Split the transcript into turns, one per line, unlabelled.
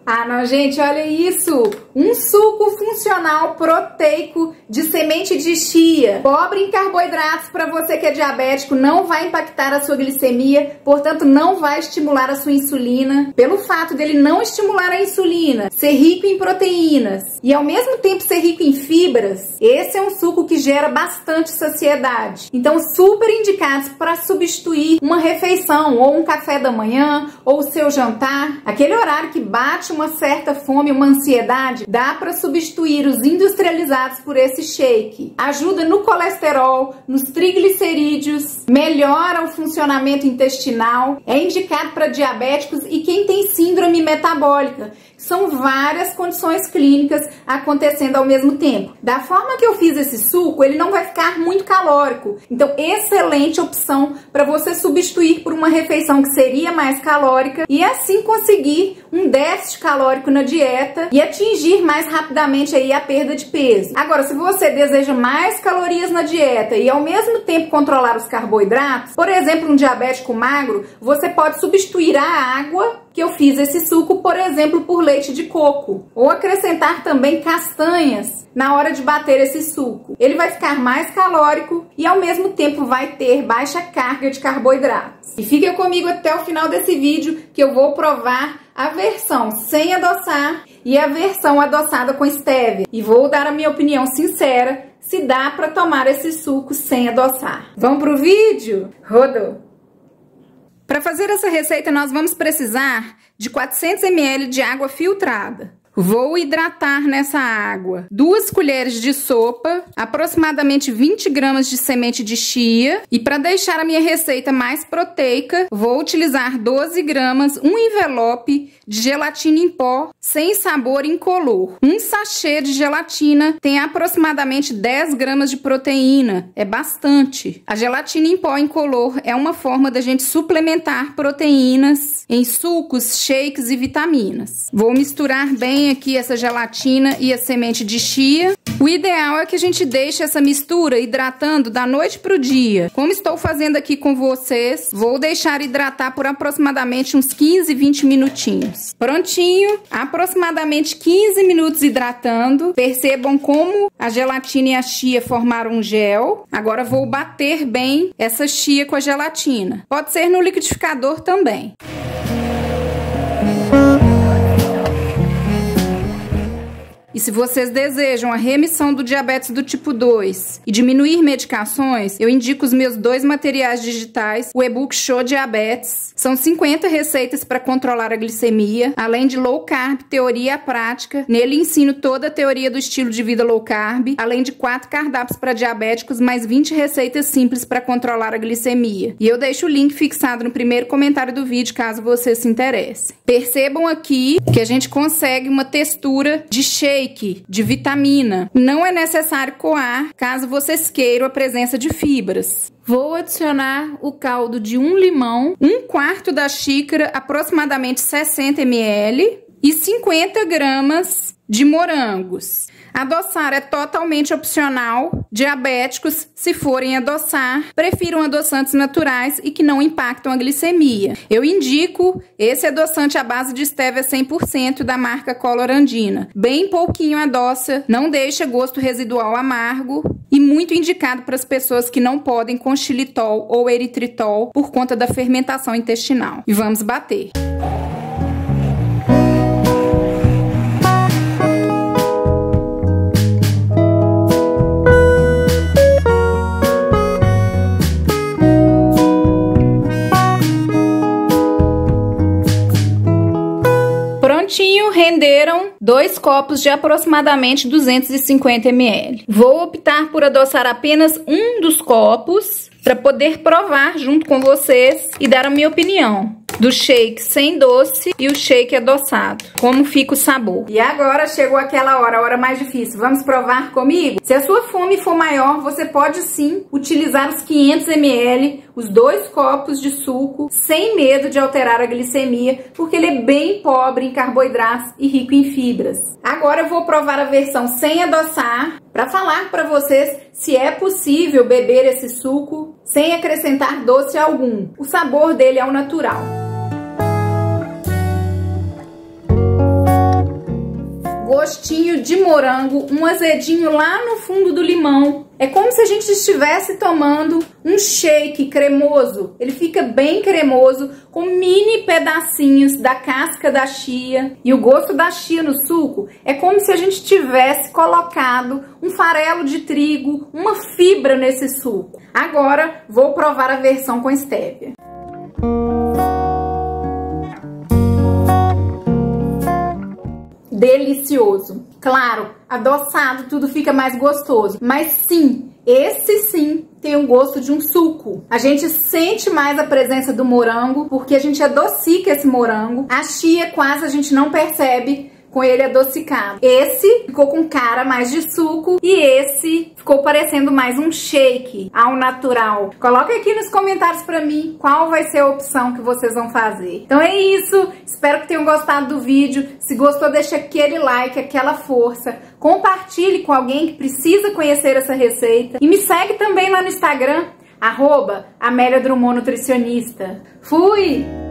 Ah, não, gente, olha isso! Um suco funcional proteico de semente de chia. Pobre em carboidratos para você que é diabético, não vai impactar a sua glicemia, portanto não vai estimular a sua insulina. Pelo fato dele não estimular a insulina, ser rico em proteínas e ao mesmo tempo ser rico em fibras, esse é um suco que gera bastante saciedade. Então, super indicados para substituir uma refeição ou um café da manhã ou o seu jantar. Aquele horário que bate uma certa fome, uma ansiedade, dá para substituir os industrializados por esse shake. Ajuda no colesterol, nos triglicerídeos, melhora o funcionamento intestinal, é indicado para diabéticos e quem tem síndrome metabólica. São várias condições clínicas acontecendo ao mesmo tempo. Da forma que eu fiz esse suco, ele não vai ficar muito calórico. Então, excelente opção para você substituir por uma refeição que seria mais calórica e assim conseguir um déficit calórico na dieta e atingir mais rapidamente aí a perda de peso. Agora, se você deseja mais calorias na dieta e ao mesmo tempo controlar os carboidratos, por exemplo, um diabético magro, você pode substituir a água que eu fiz esse suco, por exemplo, por leite de coco, ou acrescentar também castanhas na hora de bater esse suco. Ele vai ficar mais calórico e ao mesmo tempo vai ter baixa carga de carboidratos. E fica comigo até o final desse vídeo que eu vou provar a versão sem adoçar e a versão adoçada com stevia. E vou dar a minha opinião sincera se dá para tomar esse suco sem adoçar. Vamos pro vídeo? Rodou! Para fazer essa receita, nós vamos precisar de 400 ml de água filtrada. Vou hidratar nessa água 2 colheres de sopa, aproximadamente 20 gramas de semente de chia. E para deixar a minha receita mais proteica, vou utilizar 12 gramas, um envelope de gelatina em pó, sem sabor incolor. Um sachê de gelatina tem aproximadamente 10 gramas de proteína, é bastante. A gelatina em pó incolor é uma forma da gente suplementar proteínas em sucos, shakes e vitaminas. Vou misturar bem aqui essa gelatina e a semente de chia. O ideal é que a gente deixe essa mistura hidratando da noite para o dia. Como estou fazendo aqui com vocês, vou deixar hidratar por aproximadamente uns 15, 20 minutinhos. Prontinho, aproximadamente 15 minutos hidratando. Percebam como a gelatina e a chia formaram um gel. Agora vou bater bem essa chia com a gelatina. Pode ser no liquidificador também. E se vocês desejam a remissão do diabetes do tipo 2 e diminuir medicações, eu indico os meus 2 materiais digitais, o e-book Show Diabetes. São 50 receitas para controlar a glicemia, além de low carb, teoria e prática. Nele ensino toda a teoria do estilo de vida low carb, além de 4 cardápios para diabéticos, mais 20 receitas simples para controlar a glicemia. E eu deixo o link fixado no primeiro comentário do vídeo, caso você se interesse. Percebam aqui que a gente consegue uma textura de shake, de vitamina. Não é necessário coar, caso vocês queiram a presença de fibras. Vou adicionar o caldo de um limão, 1/4 da xícara, aproximadamente 60 ml, e 50 gramas de morangos. Adoçar é totalmente opcional. Diabéticos, se forem adoçar, prefiram adoçantes naturais e que não impactam a glicemia. Eu indico esse adoçante à base de stevia 100% da marca Colorandina. Bem pouquinho adoça, não deixa gosto residual amargo e muito indicado para as pessoas que não podem com xilitol ou eritritol por conta da fermentação intestinal. E vamos bater. Renderam 2 copos de aproximadamente 250 ml. Vou optar por adoçar apenas um dos copos para poder provar junto com vocês e dar a minha opinião do shake sem doce e o shake adoçado, como fica o sabor. E agora chegou aquela hora, a hora mais difícil. Vamos provar comigo? Se a sua fome for maior, você pode sim utilizar os 500 ml, os 2 copos de suco, sem medo de alterar a glicemia, porque ele é bem pobre em carboidratos e rico em fibras. Agora eu vou provar a versão sem adoçar, para falar para vocês se é possível beber esse suco sem acrescentar doce algum. O sabor dele é o natural. gostinho de morango, um azedinho lá no fundo do limão. É como se a gente estivesse tomando um shake cremoso. Ele fica bem cremoso, com mini pedacinhos da casca da chia. E o gosto da chia no suco é como se a gente tivesse colocado um farelo de trigo, uma fibra nesse suco. Agora vou provar a versão com stevia. Delicioso. Claro, adoçado tudo fica mais gostoso, mas sim, esse sim tem o gosto de um suco. A gente sente mais a presença do morango, porque a gente adocica esse morango. A chia quase a gente não percebe com ele adocicado. Esse ficou com cara mais de suco e esse ficou parecendo mais um shake ao natural. Coloca aqui nos comentários pra mim qual vai ser a opção que vocês vão fazer. Então é isso, espero que tenham gostado do vídeo. Se gostou, deixa aquele like, aquela força. Compartilhe com alguém que precisa conhecer essa receita. E me segue também lá no Instagram, @Amélia Drummond Nutricionista. Fui!